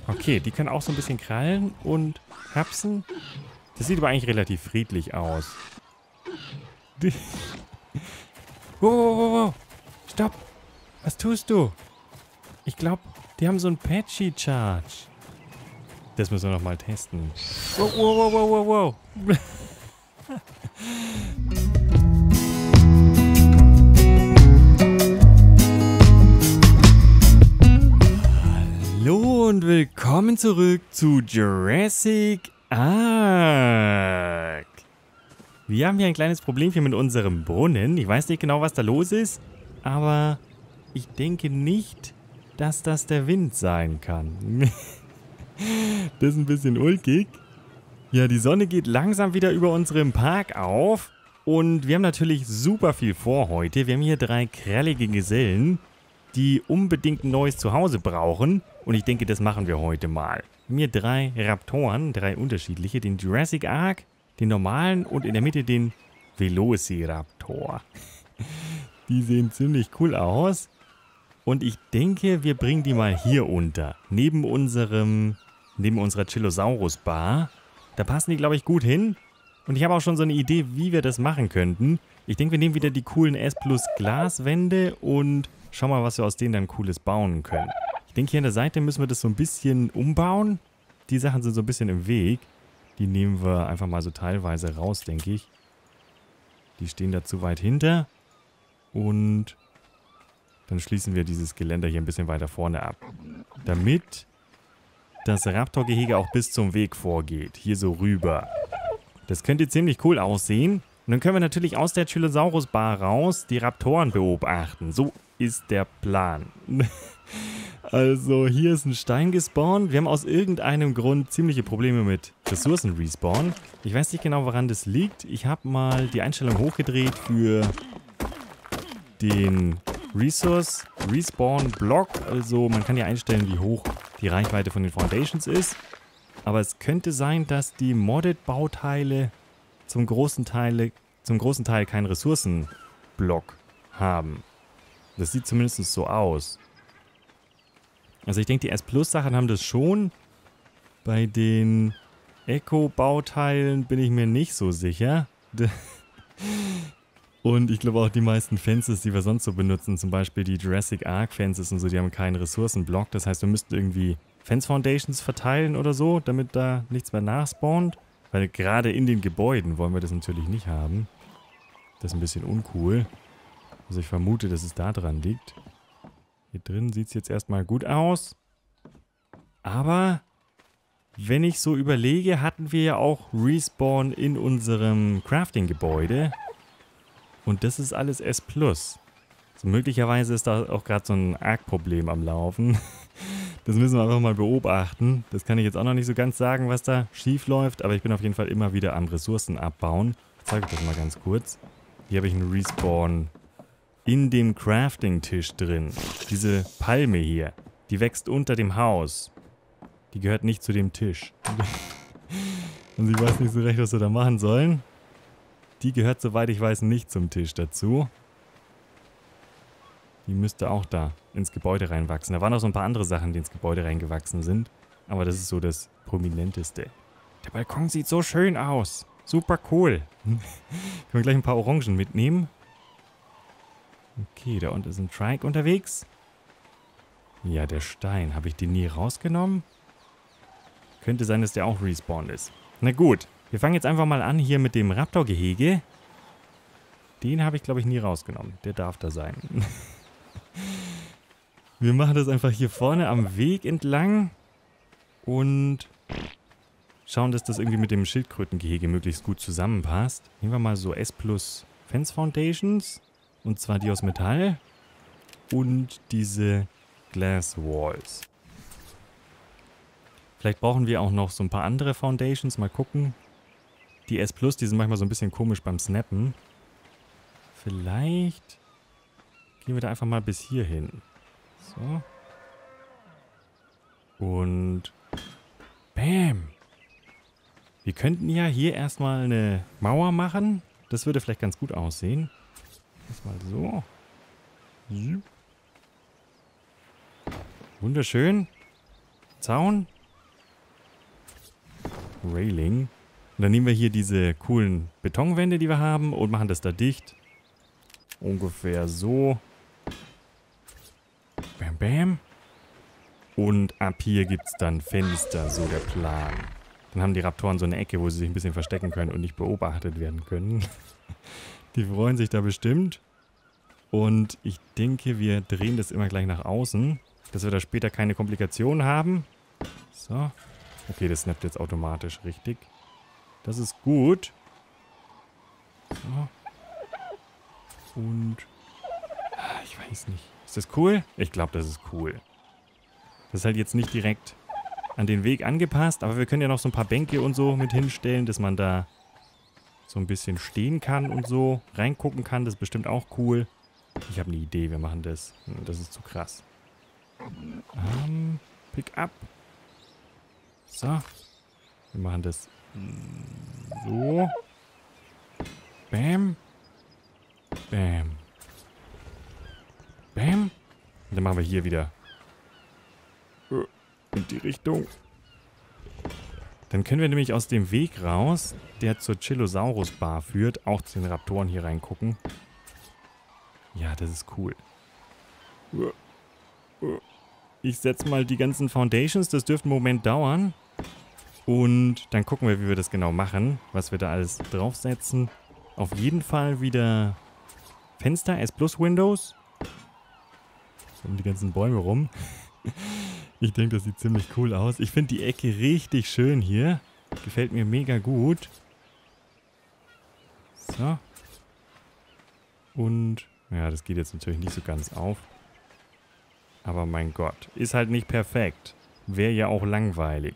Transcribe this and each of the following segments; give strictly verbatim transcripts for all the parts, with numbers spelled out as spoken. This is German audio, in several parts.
Okay, die können auch so ein bisschen krallen und hapsen. Das sieht aber eigentlich relativ friedlich aus. Die wow, wow, wow, wow. Stopp. Was tust du? Ich glaube, die haben so einen Patchy Charge. Das müssen wir nochmal testen. Wow, wow, wow, wow, wow, wow. Hallo und willkommen zurück zu Jurassic Ark. Wir haben hier ein kleines Problemchen mit unserem Brunnen. Ich weiß nicht genau, was da los ist, aber ich denke nicht, dass das der Wind sein kann. Das ist ein bisschen ulkig. Ja, die Sonne geht langsam wieder über unserem Park auf und wir haben natürlich super viel vor heute. Wir haben hier drei krallige Gesellen, die unbedingt ein neues Zuhause brauchen. Und ich denke, das machen wir heute mal. Wir haben hier drei Raptoren, drei unterschiedliche. Den Jurassic Ark, den normalen und in der Mitte den Velociraptor. Die sehen ziemlich cool aus. Und ich denke, wir bringen die mal hier unter. Neben unserem, neben unserer Chillosaurus Bar. Da passen die, glaube ich, gut hin. Und ich habe auch schon so eine Idee, wie wir das machen könnten. Ich denke, wir nehmen wieder die coolen S Plus Glaswände und schauen mal, was wir aus denen dann Cooles bauen können. Ich denke, hier an der Seite müssen wir das so ein bisschen umbauen. Die Sachen sind so ein bisschen im Weg. Die nehmen wir einfach mal so teilweise raus, denke ich. Die stehen da zu weit hinter. Und dann schließen wir dieses Geländer hier ein bisschen weiter vorne ab. Damit das Raptor-Gehege auch bis zum Weg vorgeht. Hier so rüber. Das könnte ziemlich cool aussehen. Und dann können wir natürlich aus der Chillosaurus Bar raus die Raptoren beobachten. So ist der Plan. Also hier ist ein Stein gespawnt. Wir haben aus irgendeinem Grund ziemliche Probleme mit Ressourcen-Respawn. Ich weiß nicht genau, woran das liegt. Ich habe mal die Einstellung hochgedreht für den Resource Respawn Block. Also man kann ja einstellen, wie hoch die Reichweite von den Foundations ist. Aber es könnte sein, dass die Modded-Bauteile zum großen Teil, zum großen Teil keinen Ressourcenblock haben. Das sieht zumindest so aus. Also ich denke, die S Plus Sachen haben das schon. Bei den Echo-Bauteilen bin ich mir nicht so sicher. Und ich glaube auch die meisten Fences, die wir sonst so benutzen, zum Beispiel die Jurassic Ark Fences und so, die haben keinen Ressourcenblock. Das heißt, wir müssten irgendwie Fence Foundations verteilen oder so, damit da nichts mehr nachspawnt. Weil gerade in den Gebäuden wollen wir das natürlich nicht haben. Das ist ein bisschen uncool. Also ich vermute, dass es da dran liegt. Hier drin sieht es jetzt erstmal gut aus. Aber wenn ich so überlege, hatten wir ja auch Respawn in unserem Crafting-Gebäude. Und das ist alles S Plus. Also möglicherweise ist da auch gerade so ein Arc-Problem am Laufen. Das müssen wir einfach mal beobachten. Das kann ich jetzt auch noch nicht so ganz sagen, was da schief läuft. Aber ich bin auf jeden Fall immer wieder am Ressourcen abbauen. Ich zeige euch das mal ganz kurz. Hier habe ich einen Respawn in dem Crafting-Tisch drin. Diese Palme hier, die wächst unter dem Haus. Die gehört nicht zu dem Tisch. Und ich weiß nicht so recht, was wir da machen sollen. Die gehört, soweit ich weiß, nicht zum Tisch dazu. Die müsste auch da ins Gebäude reinwachsen. Da waren noch so ein paar andere Sachen, die ins Gebäude reingewachsen sind. Aber das ist so das Prominenteste. Der Balkon sieht so schön aus. Super cool. Können wir gleich ein paar Orangen mitnehmen. Okay, da unten ist ein Trike unterwegs. Ja, der Stein. Habe ich den nie rausgenommen? Könnte sein, dass der auch respawned ist. Na gut, wir fangen jetzt einfach mal an hier mit dem Raptor-Gehege. Den habe ich, glaube ich, nie rausgenommen. Der darf da sein. Wir machen das einfach hier vorne am Weg entlang. Und schauen, dass das irgendwie mit dem Schildkrötengehege möglichst gut zusammenpasst. Nehmen wir mal so S Plus Fence Foundations. Und zwar die aus Metall. Und diese Glass Walls. Vielleicht brauchen wir auch noch so ein paar andere Foundations. Mal gucken. Die S Plus, die sind manchmal so ein bisschen komisch beim Snappen. Vielleicht gehen wir da einfach mal bis hier hin. So. Und bam. Wir könnten ja hier erstmal eine Mauer machen. Das würde vielleicht ganz gut aussehen. Erstmal so. Wunderschön. Zaun. Railing. Und dann nehmen wir hier diese coolen Betonwände, die wir haben, und machen das da dicht. Ungefähr so. Bam, bam. Und ab hier gibt es dann Fenster, so der Plan. Dann haben die Raptoren so eine Ecke, wo sie sich ein bisschen verstecken können und nicht beobachtet werden können. Die freuen sich da bestimmt. Und ich denke, wir drehen das immer gleich nach außen, dass wir da später keine Komplikationen haben. So. Okay, das snappt jetzt automatisch richtig. Das ist gut. So. Und... Ich weiß nicht. Ist das cool? Ich glaube, das ist cool. Das ist halt jetzt nicht direkt an den Weg angepasst, aber wir können ja noch so ein paar Bänke und so mit hinstellen, dass man da so ein bisschen stehen kann und so reingucken kann. Das ist bestimmt auch cool. Ich habe eine Idee, wir machen das. Das ist zu krass. Ähm, pick up. So. Wir machen das so. Bam. Bam. Bam. Und dann machen wir hier wieder in die Richtung. Dann können wir nämlich aus dem Weg raus, der zur Chillosaurus Bar führt, auch zu den Raptoren hier reingucken. Ja, das ist cool. Ich setze mal die ganzen Foundations, das dürfte einen Moment dauern. Und dann gucken wir, wie wir das genau machen, was wir da alles draufsetzen. Auf jeden Fall wieder Fenster, S Plus Windows. Um die ganzen Bäume rum. Ich denke, das sieht ziemlich cool aus. Ich finde die Ecke richtig schön hier. Gefällt mir mega gut. So. Und, ja, das geht jetzt natürlich nicht so ganz auf. Aber mein Gott, ist halt nicht perfekt. Wäre ja auch langweilig.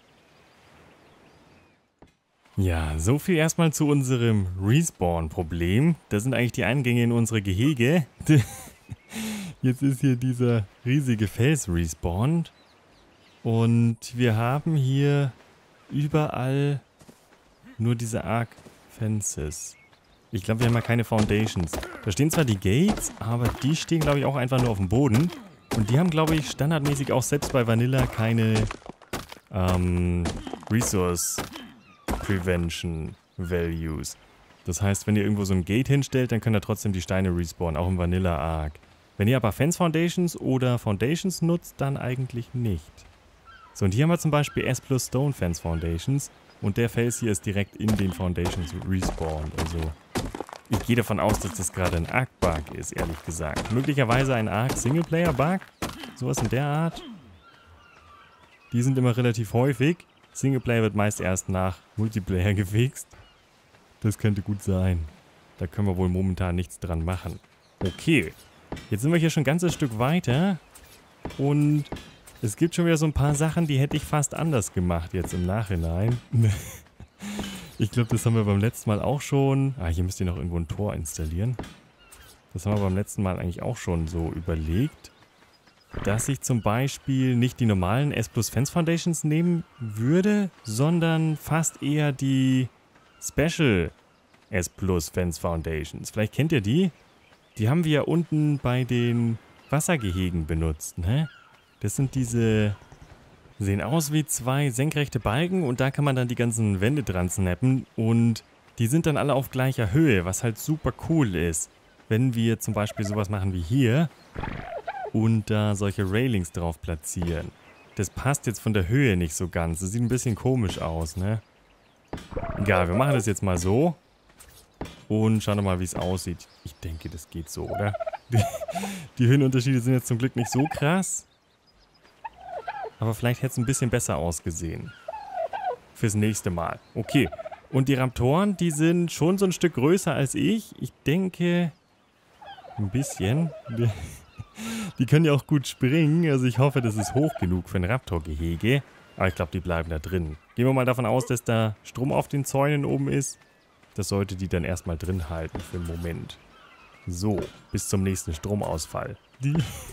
Ja, so viel erstmal zu unserem Respawn-Problem. Das sind eigentlich die Eingänge in unsere Gehege. Jetzt ist hier dieser riesige Fels respawned. Und wir haben hier überall nur diese Arc Fences. Ich glaube, wir haben ja keine Foundations. Da stehen zwar die Gates, aber die stehen, glaube ich, auch einfach nur auf dem Boden. Und die haben, glaube ich, standardmäßig auch selbst bei Vanilla keine ähm, Resource Prevention Values. Das heißt, wenn ihr irgendwo so ein Gate hinstellt, dann könnt ihr trotzdem die Steine respawnen, auch im Vanilla Arc. Wenn ihr aber Fence Foundations oder Foundations nutzt, dann eigentlich nicht. So, und hier haben wir zum Beispiel S plus Stone Fence Foundations. Und der Fels hier ist direkt in den Foundations respawned. Also, ich gehe davon aus, dass das gerade ein Arc-Bug ist, ehrlich gesagt. Möglicherweise ein Arc-Singleplayer-Bug. Sowas in der Art. Die sind immer relativ häufig. Singleplayer wird meist erst nach Multiplayer gefixt. Das könnte gut sein. Da können wir wohl momentan nichts dran machen. Okay. Jetzt sind wir hier schon ein ganzes Stück weiter. Und es gibt schon wieder so ein paar Sachen, die hätte ich fast anders gemacht jetzt im Nachhinein. Ich glaube, das haben wir beim letzten Mal auch schon... Ah, hier müsst ihr noch irgendwo ein Tor installieren. Das haben wir beim letzten Mal eigentlich auch schon so überlegt. Dass ich zum Beispiel nicht die normalen S plus Fence Foundations nehmen würde, sondern fast eher die Special S plus Fence Foundations. Vielleicht kennt ihr die? Die haben wir ja unten bei den Wassergehegen benutzt, ne? Das sind diese... Sehen aus wie zwei senkrechte Balken und da kann man dann die ganzen Wände dran snappen und die sind dann alle auf gleicher Höhe, was halt super cool ist. Wenn wir zum Beispiel sowas machen wie hier und da solche Railings drauf platzieren. Das passt jetzt von der Höhe nicht so ganz. Das sieht ein bisschen komisch aus, ne? Egal, wir machen das jetzt mal so. Und schauen wir mal, wie es aussieht. Ich denke, das geht so, oder? Die Höhenunterschiede sind jetzt zum Glück nicht so krass. Aber vielleicht hätte es ein bisschen besser ausgesehen. Fürs nächste Mal. Okay. Und die Raptoren, die sind schon so ein Stück größer als ich. Ich denke, ein bisschen. Die, die können ja auch gut springen. Also ich hoffe, das ist hoch genug für ein Raptor-Gehege. Aber ich glaube, die bleiben da drin. Gehen wir mal davon aus, dass da Strom auf den Zäunen oben ist. Das sollte die dann erstmal drin halten für einen Moment. So, bis zum nächsten Stromausfall. Die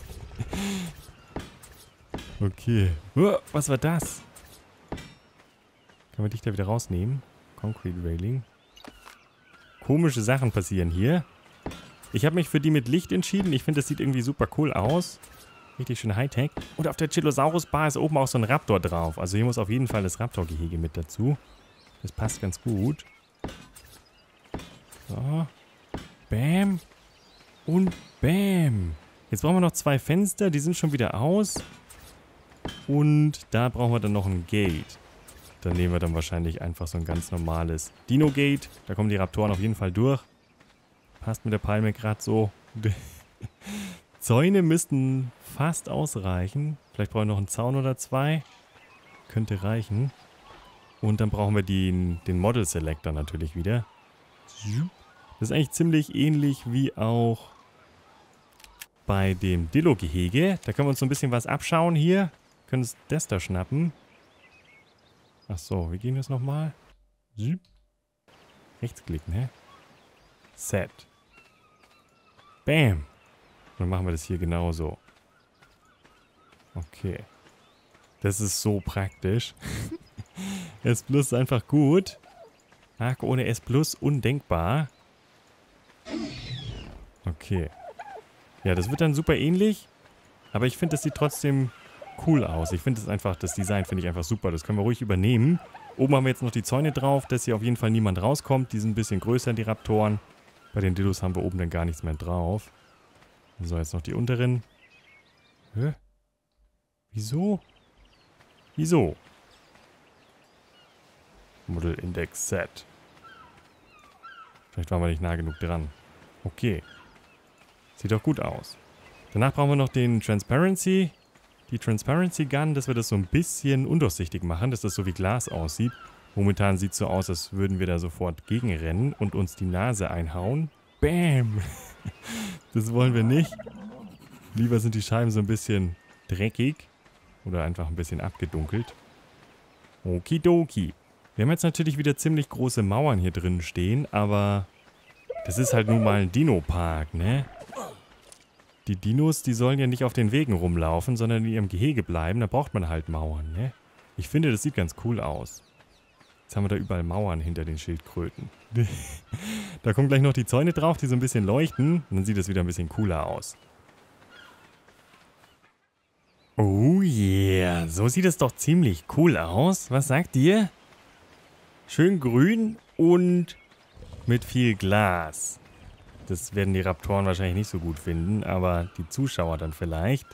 okay. Uh, was war das? Können wir dich da wieder rausnehmen? Concrete Railing. Komische Sachen passieren hier. Ich habe mich für die mit Licht entschieden. Ich finde, das sieht irgendwie super cool aus. Richtig schön Hightech. Und auf der Chillosaurus-Bar ist oben auch so ein Raptor drauf. Also hier muss auf jeden Fall das Raptor-Gehege mit dazu. Das passt ganz gut. So. Bam. Und bam. Jetzt brauchen wir noch zwei Fenster. Die sind schon wieder aus. Und da brauchen wir dann noch ein Gate. Dann nehmen wir dann wahrscheinlich einfach so ein ganz normales Dino-Gate. Da kommen die Raptoren auf jeden Fall durch. Passt mit der Palme gerade so. Zäune müssten fast ausreichen. Vielleicht brauchen wir noch einen Zaun oder zwei. Könnte reichen. Und dann brauchen wir den, den Model Selector natürlich wieder. Das ist eigentlich ziemlich ähnlich wie auch bei dem Dillo-Gehege. Da können wir uns so ein bisschen was abschauen hier. Können uns das da schnappen. Ach so, wie ging das nochmal? Rechtsklicken, hä? Set. Bam. Dann machen wir das hier genauso. Okay. Das ist so praktisch. S Plus ist einfach gut. Arc ohne S Plus undenkbar. Okay. Ja, das wird dann super ähnlich. Aber ich finde, das sieht trotzdem cool aus. Ich finde es einfach, das Design finde ich einfach super. Das können wir ruhig übernehmen. Oben haben wir jetzt noch die Zäune drauf, dass hier auf jeden Fall niemand rauskommt. Die sind ein bisschen größer, die Raptoren. Bei den Dillos haben wir oben dann gar nichts mehr drauf. So, jetzt noch die unteren. Hä? Wieso? Wieso? Model Index Set. Vielleicht waren wir nicht nah genug dran. Okay. Sieht doch gut aus. Danach brauchen wir noch den Transparency. Die Transparency Gun, dass wir das so ein bisschen undurchsichtig machen, dass das so wie Glas aussieht. Momentan sieht es so aus, als würden wir da sofort gegenrennen und uns die Nase einhauen. Bam! Das wollen wir nicht. Lieber sind die Scheiben so ein bisschen dreckig oder einfach ein bisschen abgedunkelt. Okidoki. Wir haben jetzt natürlich wieder ziemlich große Mauern hier drin stehen, aber das ist halt nun mal ein Dino-Park, ne? Die Dinos, die sollen ja nicht auf den Wegen rumlaufen, sondern in ihrem Gehege bleiben. Da braucht man halt Mauern, ne? Ich finde, das sieht ganz cool aus. Jetzt haben wir da überall Mauern hinter den Schildkröten. Da kommen gleich noch die Zäune drauf, die so ein bisschen leuchten. Und dann sieht das wieder ein bisschen cooler aus. Oh yeah, so sieht es doch ziemlich cool aus. Was sagt ihr? Schön grün und mit viel Glas. Das werden die Raptoren wahrscheinlich nicht so gut finden, aber die Zuschauer dann vielleicht.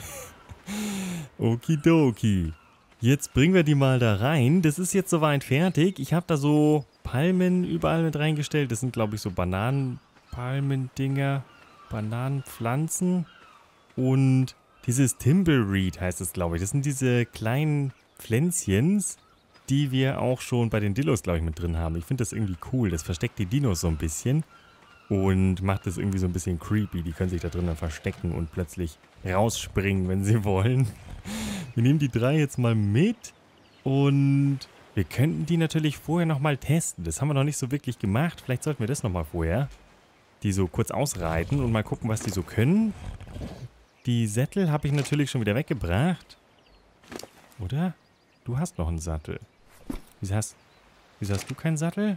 Okidoki. Jetzt bringen wir die mal da rein. Das ist jetzt soweit fertig. Ich habe da so Palmen überall mit reingestellt. Das sind, glaube ich, so Bananenpalmen-Dinger. Bananenpflanzen. Und dieses Timbleweed heißt es, glaube ich. Das sind diese kleinen Pflänzchens, die wir auch schon bei den Dillos, glaube ich, mit drin haben. Ich finde das irgendwie cool. Das versteckt die Dinos so ein bisschen. Und macht das irgendwie so ein bisschen creepy. Die können sich da drin dann verstecken und plötzlich rausspringen, wenn sie wollen. Wir nehmen die drei jetzt mal mit. Und wir könnten die natürlich vorher nochmal testen. Das haben wir noch nicht so wirklich gemacht. Vielleicht sollten wir das nochmal vorher. Die so kurz ausreiten und mal gucken, was die so können. Die Sättel habe ich natürlich schon wieder weggebracht. Oder? Du hast noch einen Sattel. Wieso hast, wieso hast du keinen Sattel?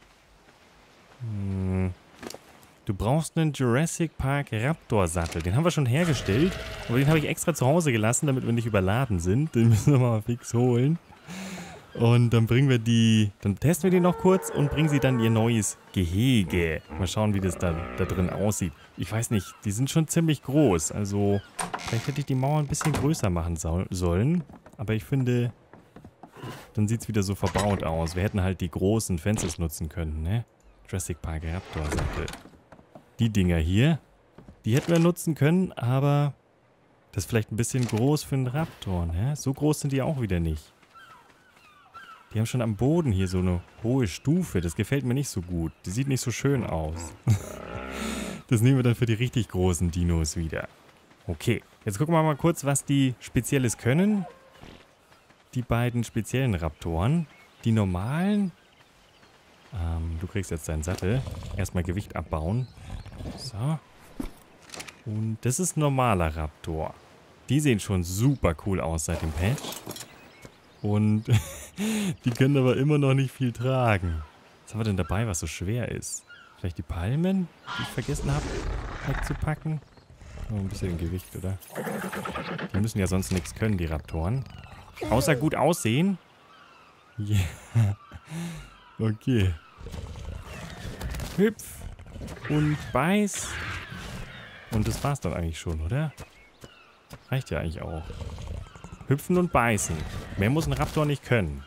Hm... Du brauchst einen Jurassic Park Raptor Sattel. Den haben wir schon hergestellt. Aber den habe ich extra zu Hause gelassen, damit wir nicht überladen sind. Den müssen wir mal fix holen. Und dann bringen wir die... Dann testen wir die noch kurz und bringen sie dann in ihr neues Gehege. Mal schauen, wie das dann da drin aussieht. Ich weiß nicht, die sind schon ziemlich groß. Also vielleicht hätte ich die Mauer ein bisschen größer machen so sollen. Aber ich finde, dann sieht es wieder so verbaut aus. Wir hätten halt die großen Fences nutzen können, ne? Jurassic Park Raptor Sattel. Die Dinger hier, die hätten wir nutzen können, aber das ist vielleicht ein bisschen groß für einen Raptor, ne? So groß sind die auch wieder nicht. Die haben schon am Boden hier so eine hohe Stufe. Das gefällt mir nicht so gut. Die sieht nicht so schön aus. Das nehmen wir dann für die richtig großen Dinos wieder. Okay, jetzt gucken wir mal kurz, was die Spezielles können. Die beiden speziellen Raptoren. Die normalen... Ähm, du kriegst jetzt deinen Sattel. Erstmal Gewicht abbauen. So. Und das ist ein normaler Raptor. Die sehen schon super cool aus seit dem Patch. Und die können aber immer noch nicht viel tragen. Was haben wir denn dabei, was so schwer ist? Vielleicht die Palmen, die ich vergessen habe wegzupacken? Nur ein bisschen Gewicht, oder? Die müssen ja sonst nichts können, die Raptoren. Außer gut aussehen. Ja. Yeah. Okay. Hüpf. Und beiß. Und das war's dann eigentlich schon, oder? Reicht ja eigentlich auch. Hüpfen und beißen. Mehr muss ein Raptor nicht können.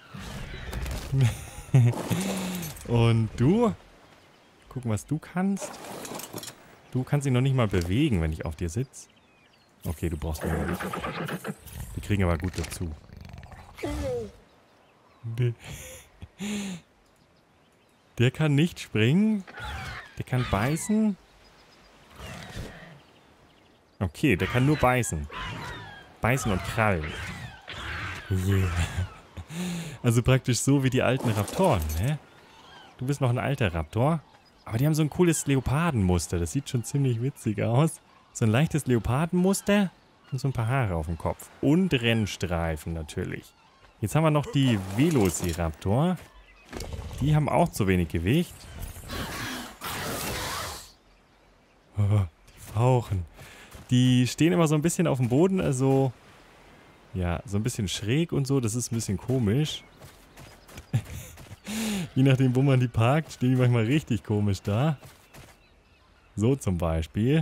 Und du? Gucken, was du kannst. Du kannst ihn noch nicht mal bewegen, wenn ich auf dir sitze. Okay, du brauchst mehr Gewicht. Die kriegen aber gut dazu. Der kann nicht springen. Der kann beißen. Okay, der kann nur beißen. Beißen und krallen. Yeah. Also praktisch so wie die alten Raptoren, ne? Du bist noch ein alter Raptor. Aber die haben so ein cooles Leopardenmuster. Das sieht schon ziemlich witzig aus. So ein leichtes Leopardenmuster und so ein paar Haare auf dem Kopf. Und Rennstreifen natürlich. Jetzt haben wir noch die Velociraptor. Die haben auch zu wenig Gewicht. Oh, die fauchen. Die stehen immer so ein bisschen auf dem Boden, also ja, so ein bisschen schräg und so. Das ist ein bisschen komisch. Je nachdem, wo man die parkt, stehen die manchmal richtig komisch da. So zum Beispiel.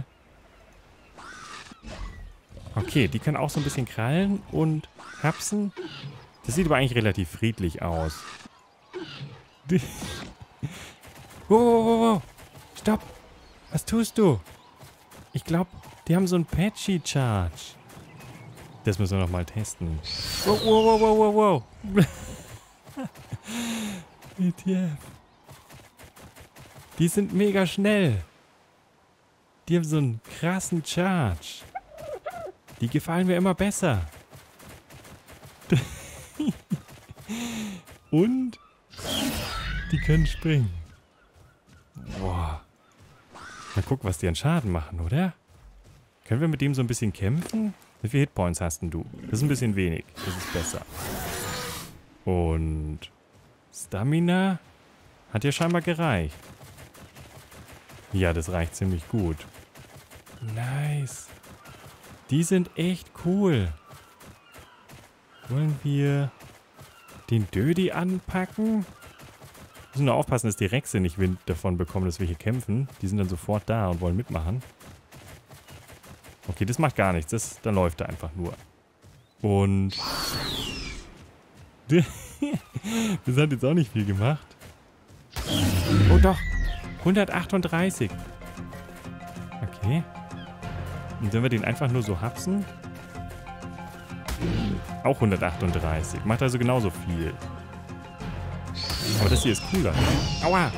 Okay, die können auch so ein bisschen krallen und hapsen. Das sieht aber eigentlich relativ friedlich aus. Wow, wow, wow, wow. Stopp. Was tust du? Ich glaube, die haben so einen Patchy Charge. Das müssen wir nochmal testen. Wow, wow, wow, wow, wow, wow. W T F. Die sind mega schnell. Die haben so einen krassen Charge. Die gefallen mir immer besser. Und die können springen. Boah. Mal gucken, was die an Schaden machen, oder? Können wir mit dem so ein bisschen kämpfen? Wie viele Hitpoints hast denn du? Das ist ein bisschen wenig. Das ist besser. Und Stamina hat ja scheinbar gereicht. Ja, das reicht ziemlich gut. Nice. Die sind echt cool. Wollen wir den Dödi anpacken? Wir müssen nur aufpassen, dass die Rexe nicht Wind davon bekommen, dass wir hier kämpfen. Die sind dann sofort da und wollen mitmachen. Okay, das macht gar nichts. Das, dann läuft er einfach nur. Und das hat jetzt auch nicht viel gemacht. Oh doch, hundertachtunddreißig. Okay. Und wenn wir den einfach nur so hapsen? Auch hundertachtunddreißig. Macht also genauso viel. Aber das hier ist cooler. Aua!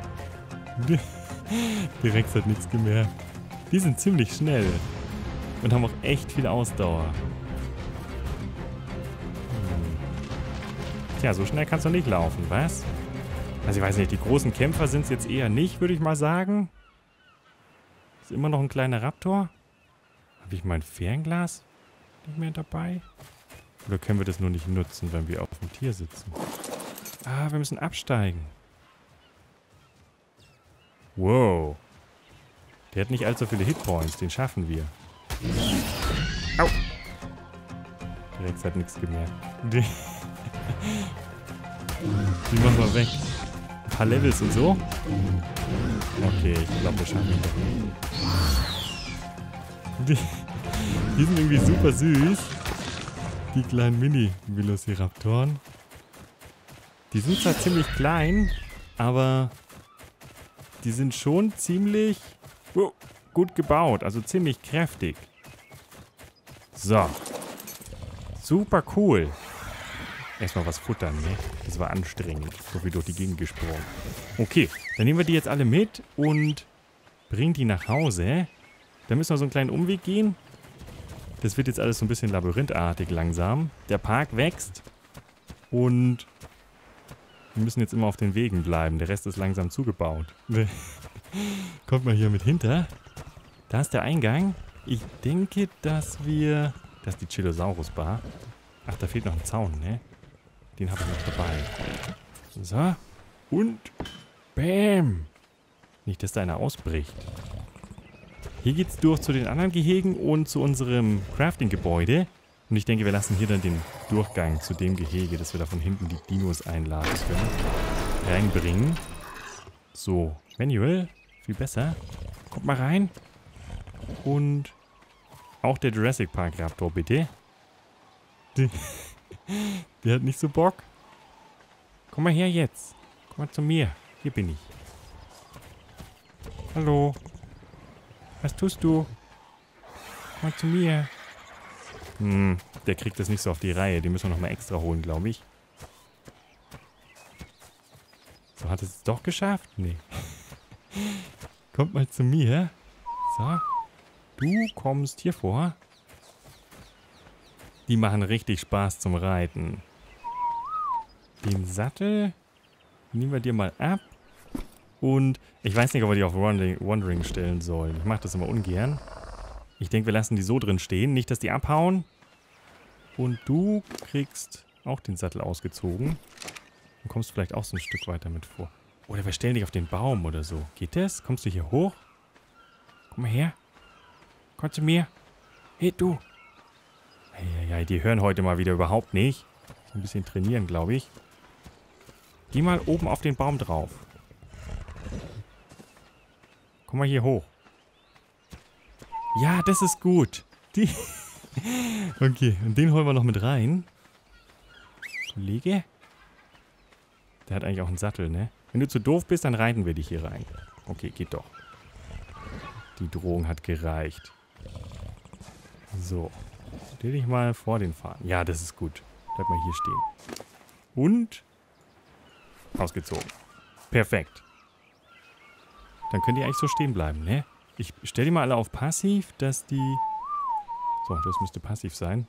Der Rex hat nichts gemerkt. Die sind ziemlich schnell. Und haben auch echt viel Ausdauer. Hm. Tja, so schnell kannst du nicht laufen, was? Also ich weiß nicht, die großen Kämpfer sind es jetzt eher nicht, würde ich mal sagen. Ist immer noch ein kleiner Raptor. Habe ich mein Fernglas nicht mehr dabei? Oder können wir das nur nicht nutzen, wenn wir auf dem Tier sitzen? Ah, wir müssen absteigen. Wow. Der hat nicht allzu viele Hitpoints, den schaffen wir. Au! Der Rex hat nichts gemerkt. Die, die machen wir weg. Ein paar Levels und so. Okay, ich glaube, wir schaffen ihn doch nicht. Die, die sind irgendwie super süß. Die kleinen Mini-Velociraptoren. Die sind zwar ziemlich klein, aber die sind schon ziemlich oh, gut gebaut. Also ziemlich kräftig. So. Super cool. Erstmal was futtern, ne? Das war anstrengend. So wie durch die Gegend gesprungen. Okay, dann nehmen wir die jetzt alle mit und bringen die nach Hause. Dann müssen wir so einen kleinen Umweg gehen. Das wird jetzt alles so ein bisschen labyrinthartig langsam. Der Park wächst. Und wir müssen jetzt immer auf den Wegen bleiben. Der Rest ist langsam zugebaut. Kommt mal hier mit hinter. Da ist der Eingang. Ich denke, dass wir... Das ist die Chillosaurus-Bar. Ach, da fehlt noch ein Zaun, ne? Den habe ich noch dabei. So. Und... Bäm! Nicht, dass da einer ausbricht. Hier geht's durch zu den anderen Gehegen und zu unserem Crafting-Gebäude. Und ich denke, wir lassen hier dann den Durchgang zu dem Gehege, dass wir da von hinten die Dinos einladen können. Reinbringen. So, Manual. Viel besser. Kommt mal rein. Und auch der Jurassic Park Raptor, bitte. Der hat nicht so Bock. Komm mal her jetzt. Komm mal zu mir. Hier bin ich. Hallo. Was tust du? Komm mal zu mir. Hm, der kriegt das nicht so auf die Reihe. Den müssen wir nochmal extra holen, glaube ich. So, hat es es doch geschafft? Nee. Kommt mal zu mir. So. Du kommst hier vor. Die machen richtig Spaß zum Reiten. Den Sattel nehmen wir dir mal ab. Und ich weiß nicht, ob wir die auf Wandering, Wandering stellen sollen. Ich mache das immer ungern. Ich denke, wir lassen die so drin stehen. Nicht, dass die abhauen. Und du kriegst auch den Sattel ausgezogen. Du kommst vielleicht auch so ein Stück weiter mit vor. Oder wir stellen dich auf den Baum oder so. Geht das? Kommst du hier hoch? Komm mal her. Komm zu mir. Hey, du. Ja, ja, die hören heute mal wieder überhaupt nicht. So ein bisschen trainieren, glaube ich. Geh mal oben auf den Baum drauf. Komm mal hier hoch. Ja, das ist gut. Die okay, und den holen wir noch mit rein. Kollege. Der hat eigentlich auch einen Sattel, ne? Wenn du zu doof bist, dann reiten wir dich hier rein. Okay, geht doch. Die Drohung hat gereicht. So. Stell dich mal vor den Fahren. Ja, das ist gut. Bleib mal hier stehen. Und ausgezogen. Perfekt. Dann könnt ihr eigentlich so stehen bleiben, ne? Ich stelle die mal alle auf passiv, dass die... So, das müsste passiv sein.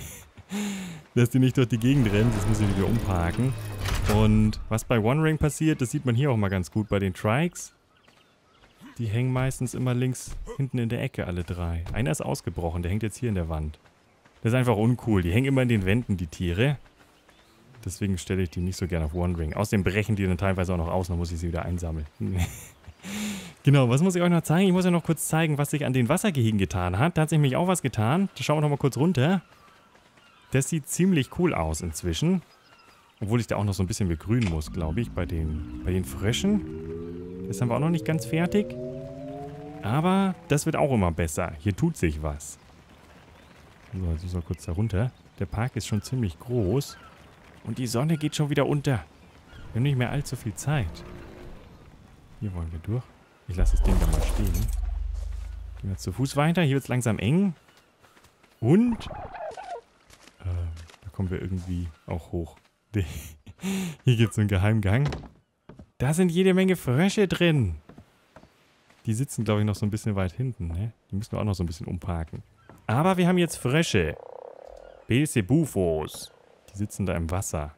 Dass die nicht durch die Gegend rennen. Das muss ich wieder umparken. Und was bei One Ring passiert, das sieht man hier auch mal ganz gut bei den Trikes. Die hängen meistens immer links hinten in der Ecke, alle drei. Einer ist ausgebrochen, der hängt jetzt hier in der Wand. Das ist einfach uncool. Die hängen immer in den Wänden, die Tiere. Deswegen stelle ich die nicht so gerne auf One Ring. Außerdem brechen die dann teilweise auch noch aus, dann muss ich sie wieder einsammeln. Genau, was muss ich euch noch zeigen? Ich muss ja noch kurz zeigen, was sich an den Wassergehegen getan hat. Da hat sich nämlich auch was getan. Da schauen wir noch mal kurz runter. Das sieht ziemlich cool aus inzwischen. Obwohl ich da auch noch so ein bisschen begrünen muss, glaube ich, bei den, bei den Fröschen. Das haben wir auch noch nicht ganz fertig. Aber das wird auch immer besser. Hier tut sich was. So, jetzt müssen wir kurz da runter. Der Park ist schon ziemlich groß. Und die Sonne geht schon wieder unter. Wir haben nicht mehr allzu viel Zeit. Hier wollen wir durch. Ich lasse das Ding da mal stehen. Gehen wir jetzt zu Fuß weiter. Hier wird es langsam eng. Und äh, da kommen wir irgendwie auch hoch. Hier gibt es einen Geheimgang. Da sind jede Menge Frösche drin. Die sitzen, glaube ich, noch so ein bisschen weit hinten, ne? Die müssen wir auch noch so ein bisschen umparken. Aber wir haben jetzt Frösche. Belzebufos. Die sitzen da im Wasser.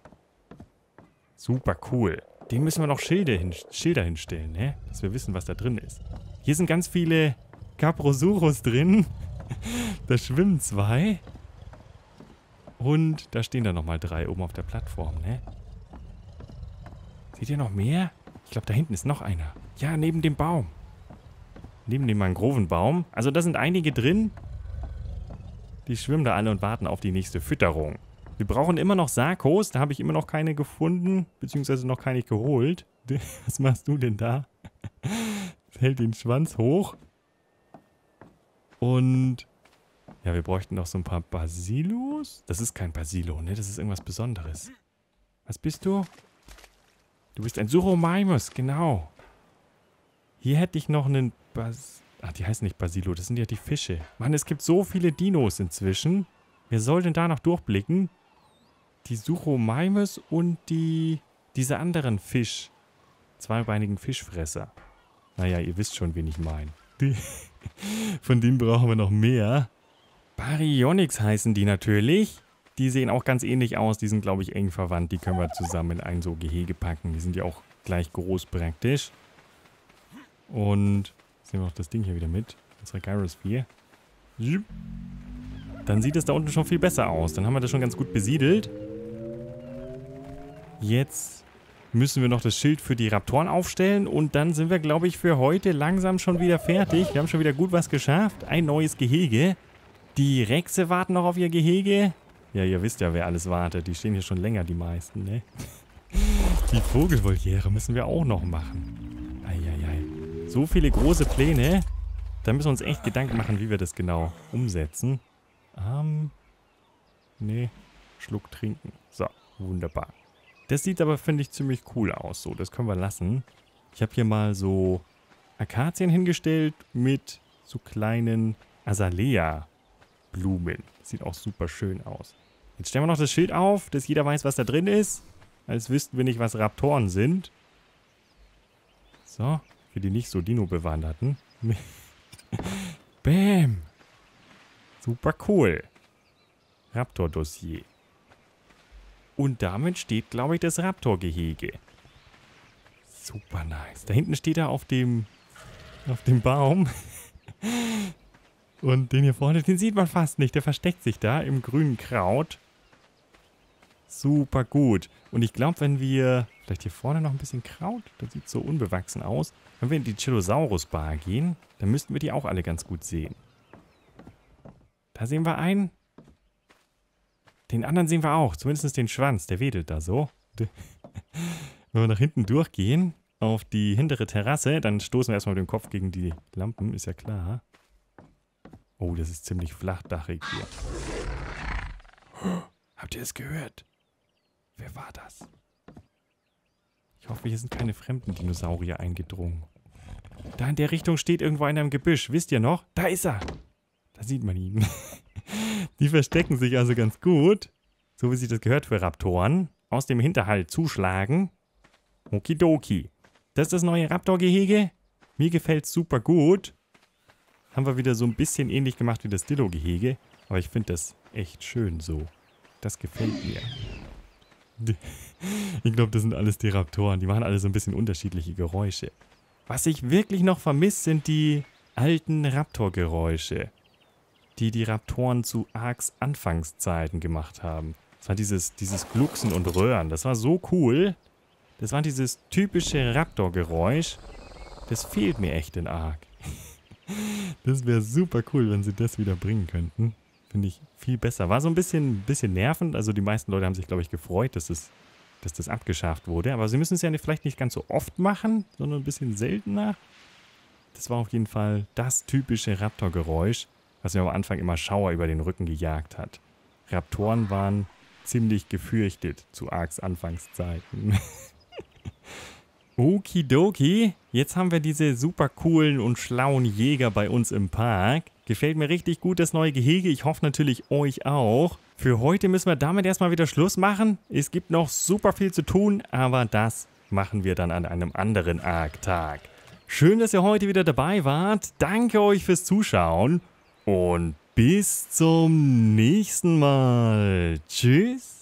Super cool. Den müssen wir noch Schilder, hin, Schilder hinstellen, ne? Dass wir wissen, was da drin ist. Hier sind ganz viele Caprosuros drin. Da schwimmen zwei. Und da stehen dann nochmal drei oben auf der Plattform, ne? Seht ihr noch mehr? Ich glaube, da hinten ist noch einer. Ja, neben dem Baum. Neben dem Mangrovenbaum. Also da sind einige drin. Die schwimmen da alle und warten auf die nächste Fütterung. Wir brauchen immer noch Sarkos. Da habe ich immer noch keine gefunden. Beziehungsweise noch keine geholt. Was machst du denn da? Hält den Schwanz hoch. Und ja, wir bräuchten noch so ein paar Basilos. Das ist kein Basilo, ne? Das ist irgendwas Besonderes. Was bist du? Du bist ein Suchomimus, genau. Hier hätte ich noch einen Bas... Ach, die heißen nicht Basilo, das sind ja die Fische. Mann, es gibt so viele Dinos inzwischen. Wer soll denn da noch durchblicken? Die Suchomimus und die... diese anderen Fisch. Zweibeinigen Fischfresser. Naja, ihr wisst schon, wen ich meine. Von denen brauchen wir noch mehr. Baryonyx heißen die natürlich. Die sehen auch ganz ähnlich aus. Die sind, glaube ich, eng verwandt. Die können wir zusammen in ein so Gehege packen. Die sind ja auch gleich groß praktisch. Und jetzt nehmen wir auch das Ding hier wieder mit. Unsere Gyrosphere. Dann sieht es da unten schon viel besser aus. Dann haben wir das schon ganz gut besiedelt. Jetzt müssen wir noch das Schild für die Raptoren aufstellen. Und dann sind wir, glaube ich, für heute langsam schon wieder fertig. Wir haben schon wieder gut was geschafft. Ein neues Gehege. Die Rexe warten noch auf ihr Gehege. Ja, ihr wisst ja, wer alles wartet. Die stehen hier schon länger, die meisten, ne? Die Vogelvoliere müssen wir auch noch machen. Eieiei. So viele große Pläne. Da müssen wir uns echt Gedanken machen, wie wir das genau umsetzen. Ähm... Nee. Schluck trinken. So, wunderbar. Das sieht aber, finde ich, ziemlich cool aus. So, das können wir lassen. Ich habe hier mal so Akazien hingestellt mit so kleinen Azalea-Blumen. Sieht auch super schön aus. Jetzt stellen wir noch das Schild auf, dass jeder weiß, was da drin ist. Als wüssten wir nicht, was Raptoren sind. So, für die nicht so Dino-Bewanderten. Bäm! Super cool. Raptor-Dossier. Und damit steht, glaube ich, das Raptor-Gehege. Super nice. Da hinten steht er auf dem, auf dem Baum. Und den hier vorne, den sieht man fast nicht. Der versteckt sich da im grünen Kraut. Super gut. Und ich glaube, wenn wir, vielleicht hier vorne noch ein bisschen Kraut, das sieht so unbewachsen aus. Wenn wir in die Chilosaurus-Bar gehen, dann müssten wir die auch alle ganz gut sehen. Da sehen wir einen. Den anderen sehen wir auch, zumindest den Schwanz, der wedelt da so. Wenn wir nach hinten durchgehen, auf die hintere Terrasse, dann stoßen wir erstmal mit dem Kopf gegen die Lampen, ist ja klar. Oh, das ist ziemlich flachdachig hier. Habt ihr es gehört? Wer war das? Ich hoffe, hier sind keine fremden Dinosaurier eingedrungen. Da in der Richtung steht irgendwo einer im Gebüsch, wisst ihr noch? Da ist er! Da sieht man ihn. Die verstecken sich also ganz gut, so wie sich das gehört für Raptoren, aus dem Hinterhalt zuschlagen. Okidoki. Das ist das neue Raptor-Gehege. Mir gefällt es super gut. Haben wir wieder so ein bisschen ähnlich gemacht wie das Dillo-Gehege, aber ich finde das echt schön so. Das gefällt mir. Ich glaube, das sind alles die Raptoren. Die machen alle so ein bisschen unterschiedliche Geräusche. Was ich wirklich noch vermisse, sind die alten Raptor-Geräusche, die die Raptoren zu Arks Anfangszeiten gemacht haben. Das war dieses, dieses Glucksen und Röhren. Das war so cool. Das war dieses typische Raptor-Geräusch. Das fehlt mir echt in Ark. Das wäre super cool, wenn sie das wieder bringen könnten. Finde ich viel besser. War so ein bisschen, bisschen nervend. Also die meisten Leute haben sich, glaube ich, gefreut, dass, es, dass das abgeschafft wurde. Aber sie müssen es ja nicht, vielleicht nicht ganz so oft machen, sondern ein bisschen seltener. Das war auf jeden Fall das typische Raptor-Geräusch, was mir am Anfang immer Schauer über den Rücken gejagt hat. Raptoren waren ziemlich gefürchtet zu Arks Anfangszeiten. Okidoki, jetzt haben wir diese super coolen und schlauen Jäger bei uns im Park. Gefällt mir richtig gut, das neue Gehege. Ich hoffe natürlich euch auch. Für heute müssen wir damit erstmal wieder Schluss machen. Es gibt noch super viel zu tun, aber das machen wir dann an einem anderen Ark-Tag. Schön, dass ihr heute wieder dabei wart. Danke euch fürs Zuschauen. Und bis zum nächsten Mal. Tschüss.